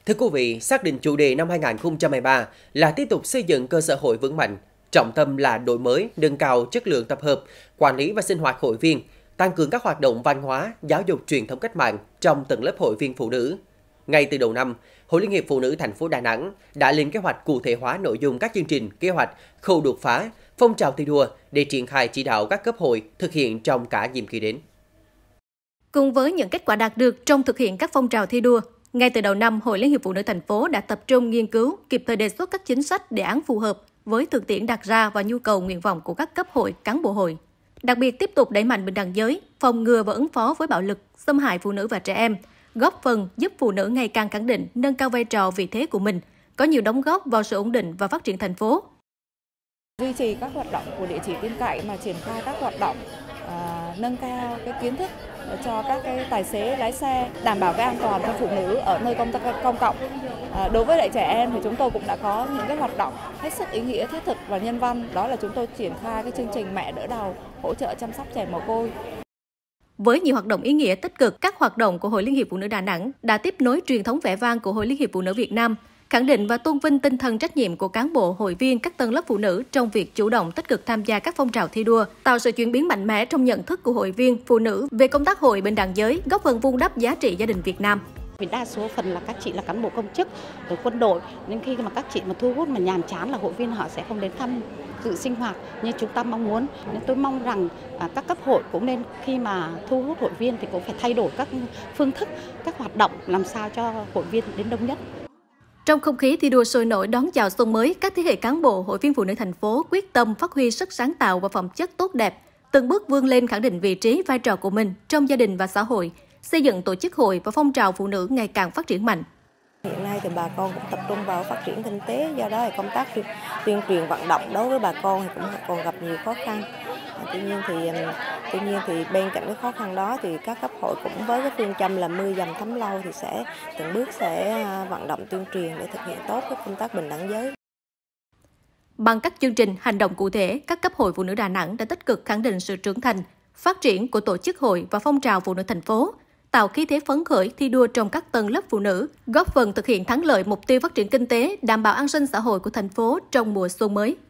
Thưa quý vị, xác định chủ đề năm 2023 là tiếp tục xây dựng cơ sở hội vững mạnh, trọng tâm là đổi mới, nâng cao chất lượng tập hợp, quản lý và sinh hoạt hội viên, tăng cường các hoạt động văn hóa, giáo dục truyền thống cách mạng trong tầng lớp hội viên phụ nữ. Ngay từ đầu năm, Hội Liên hiệp Phụ nữ thành phố Đà Nẵng đã lên kế hoạch cụ thể hóa nội dung các chương trình, kế hoạch, khâu đột phá, phong trào thi đua để triển khai chỉ đạo các cấp hội thực hiện trong cả nhiệm kỳ đến. Cùng với những kết quả đạt được trong thực hiện các phong trào thi đua, ngay từ đầu năm, Hội Liên hiệp Phụ nữ thành phố đã tập trung nghiên cứu, kịp thời đề xuất các chính sách, đề án phù hợp với thực tiễn đặt ra và nhu cầu nguyện vọng của các cấp hội, cán bộ hội. Đặc biệt tiếp tục đẩy mạnh bình đẳng giới, phòng ngừa và ứng phó với bạo lực, xâm hại phụ nữ và trẻ em, góp phần giúp phụ nữ ngày càng khẳng định, nâng cao vai trò vị thế của mình, có nhiều đóng góp vào sự ổn định và phát triển thành phố. Duy trì các hoạt động của địa chỉ tin cậy mà triển khai các hoạt động nâng cao cái kiến thức cho các cái tài xế lái xe, đảm bảo cái an toàn cho phụ nữ ở nơi công cộng. Đối với lại trẻ em thì chúng tôi cũng đã có những cái hoạt động hết sức ý nghĩa, thiết thực và nhân văn, đó là chúng tôi triển khai cái chương trình Mẹ đỡ đầu, hỗ trợ chăm sóc trẻ mồ côi. Với nhiều hoạt động ý nghĩa tích cực, các hoạt động của Hội Liên hiệp Phụ nữ Đà Nẵng đã tiếp nối truyền thống vẻ vang của Hội Liên hiệp Phụ nữ Việt Nam, khẳng định và tôn vinh tinh thần trách nhiệm của cán bộ, hội viên các tầng lớp phụ nữ trong việc chủ động tích cực tham gia các phong trào thi đua, tạo sự chuyển biến mạnh mẽ trong nhận thức của hội viên phụ nữ về công tác hội bình đẳng giới, góp phần vun đắp giá trị gia đình Việt Nam. Vì đa số phần là các chị là cán bộ công chức ở quân đội, nên khi mà các chị mà thu hút mà nhàm chán là hội viên họ sẽ không đến thăm dự sinh hoạt như chúng ta mong muốn. Nên tôi mong rằng các cấp hội cũng nên khi mà thu hút hội viên thì cũng phải thay đổi các phương thức, các hoạt động làm sao cho hội viên đến đông nhất. Trong không khí thi đua sôi nổi đón chào xuân mới, các thế hệ cán bộ, hội viên phụ nữ thành phố quyết tâm phát huy sức sáng tạo và phẩm chất tốt đẹp, từng bước vươn lên khẳng định vị trí, vai trò của mình trong gia đình và xã hội, xây dựng tổ chức hội và phong trào phụ nữ ngày càng phát triển mạnh. Hiện nay thì bà con cũng tập trung vào phát triển kinh tế, do đó thì công tác tuyên truyền vận động đối với bà con thì cũng còn gặp nhiều khó khăn. Tuy nhiên thì bên cạnh cái khó khăn đó thì các cấp hội cũng với cái phương châm là mưa dầm thấm lâu thì sẽ từng bước vận động tuyên truyền để thực hiện tốt cái công tác bình đẳng giới. Bằng các chương trình hành động cụ thể, các cấp hội phụ nữ Đà Nẵng đã tích cực khẳng định sự trưởng thành, phát triển của tổ chức hội và phong trào phụ nữ thành phố, tạo khí thế phấn khởi thi đua trong các tầng lớp phụ nữ, góp phần thực hiện thắng lợi mục tiêu phát triển kinh tế, đảm bảo an sinh xã hội của thành phố trong mùa xuân mới.